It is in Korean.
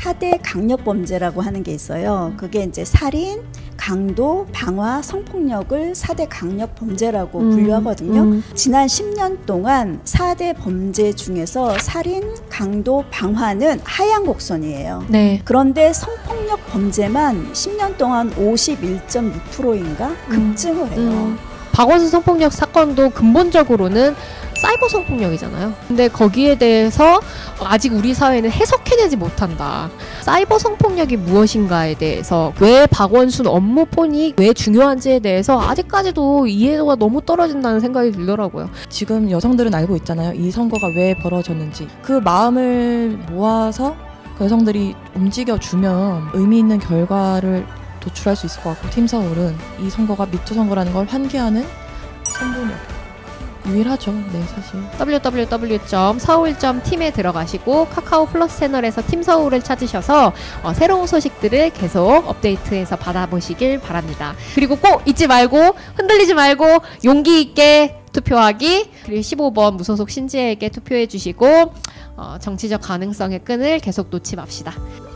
4대 강력범죄라고 하는 게 있어요. 그게 이제 살인, 강도, 방화, 성폭력을 4대 강력범죄라고 분류하거든요. 지난 10년 동안 4대 범죄 중에서 살인, 강도, 방화는 하향 곡선이에요. 네. 그런데 성폭력 범죄만 10년 동안 51.6%인가 급증을 해요. 박원순 성폭력 사건도 근본적으로는 사이버 성폭력이잖아요. 근데 거기에 대해서 아직 우리 사회는 해석해내지 못한다. 사이버 성폭력이 무엇인가에 대해서, 왜 박원순 업무폰이 왜 중요한지에 대해서 아직까지도 이해도가 너무 떨어진다는 생각이 들더라고요. 지금 여성들은 알고 있잖아요. 이 선거가 왜 벌어졌는지. 그 마음을 모아서 그 여성들이 움직여주면 의미 있는 결과를 도출할 수 있을 것 같고, 팀 서울은 이 선거가 미투 선거라는 걸 환기하는 선도력 유일하죠. 네, 사실. www.서울.팀에 들어가시고 카카오 플러스 채널에서 팀 서울을 찾으셔서 새로운 소식들을 계속 업데이트해서 받아보시길 바랍니다. 그리고 꼭 잊지 말고, 흔들리지 말고 용기 있게 투표하기, 그리고 15번 무소속 신지혜에게 투표해 주시고 정치적 가능성의 끈을 계속 놓지 맙시다.